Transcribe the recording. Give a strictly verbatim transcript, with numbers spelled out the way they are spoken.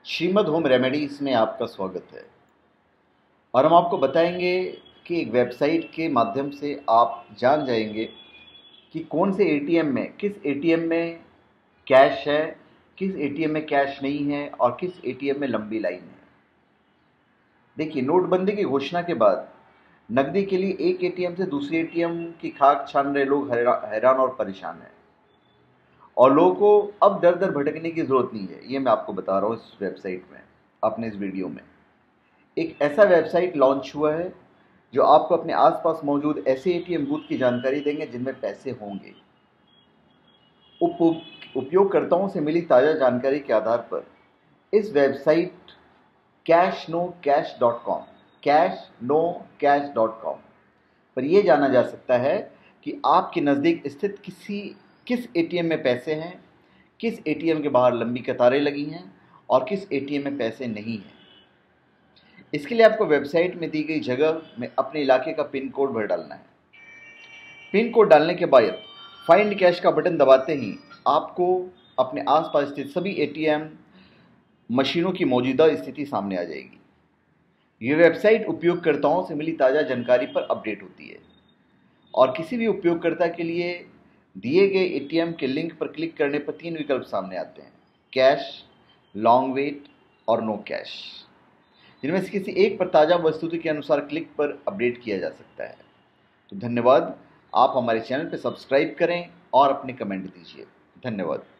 Shrimad home remedies में आपका स्वागत है। और हम आपको बताएंगे कि एक वेबसाइट के माध्यम से आप जान जाएंगे कि कौन से एटीएम में, किस एटीएम में कैश है, किस एटीएम में कैश नहीं है और किस एटीएम में लंबी लाइन है। देखिए, नोटबंदी की घोषणा के बाद नकदी के लिए एक एटीएम से दूसरे एटीएम की खाक छान रहे लोग हैरा, हैरान और परेशान हैं। और लोगों को अब दर दर भटकने की ज़रूरत नहीं है। ये मैं आपको बता रहा हूँ इस वेबसाइट में, अपने इस वीडियो में। एक ऐसा वेबसाइट लॉन्च हुआ है जो आपको अपने आसपास मौजूद ऐसे एटीएम बूथ की जानकारी देंगे जिनमें पैसे होंगे। उप उपयोगकर्ताओं से मिली ताज़ा जानकारी के आधार पर इस website cash no cash dot com cash no cash dot com पर यह जाना जा सकता है कि आपके नज़दीक स्थित किसी किस एटीएम में पैसे हैं, किस एटीएम के बाहर लंबी कतारें लगी हैं और किस एटीएम में पैसे नहीं हैं। इसके लिए आपको वेबसाइट में दी गई जगह में अपने इलाके का पिन कोड भर डालना है। पिन कोड डालने के बाद फाइंड कैश का बटन दबाते ही आपको अपने आसपास स्थित सभी एटीएम मशीनों की मौजूदा स्थिति सामने आ जाएगी। ये वेबसाइट उपयोगकर्ताओं से मिली ताज़ा जानकारी पर अपडेट होती है और किसी भी उपयोगकर्ता के लिए दिए गए एटीएम के लिंक पर क्लिक करने पर तीन विकल्प सामने आते हैं: कैश, लॉन्ग वेट और नो कैश, जिनमें से किसी एक पर ताज़ा वस्तुस्थिति के अनुसार क्लिक पर अपडेट किया जा सकता है। तो धन्यवाद। आप हमारे चैनल पर सब्सक्राइब करें और अपने कमेंट दीजिए। धन्यवाद।